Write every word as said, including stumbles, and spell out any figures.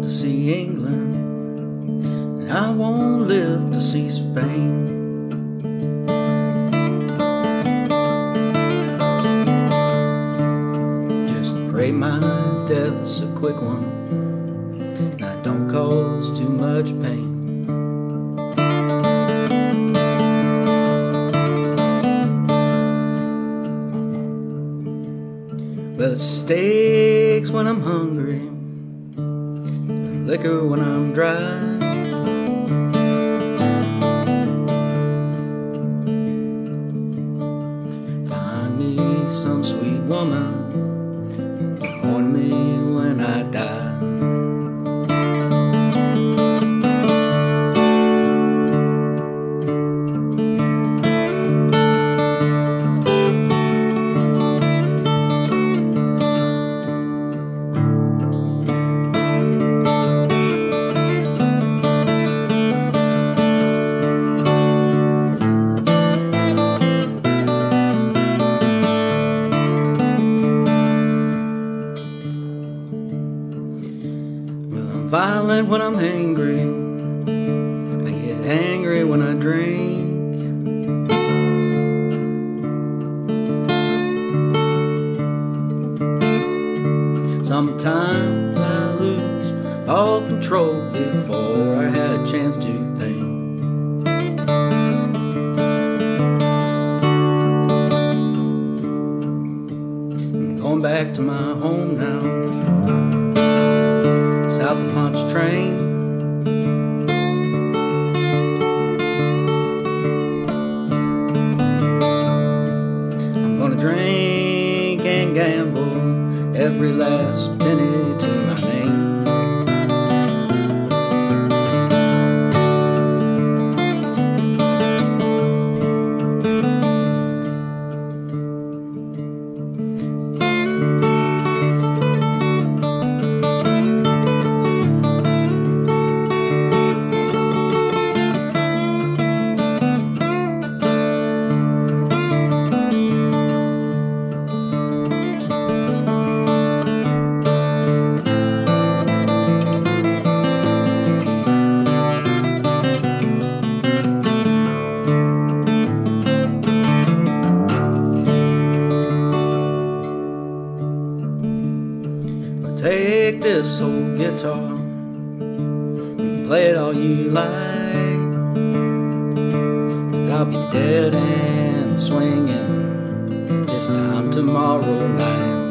to see England, and I won't live to see Spain. Just pray my death's a quick one, and I don't cause too much pain. Well, it's steaks when I'm hungry, and liquor when I'm dry. Find me some sweet woman, mourn me when I die. Violent when I'm angry, I get angry when I drink. Sometimes I lose all control before I had a chance to think. I'm going back to my home now, south of Pontchartrain. I'm gonna drink and gamble every last penny to my name. Take this old guitar and play it all you like, 'cause I'll be dead and swinging this time tomorrow night.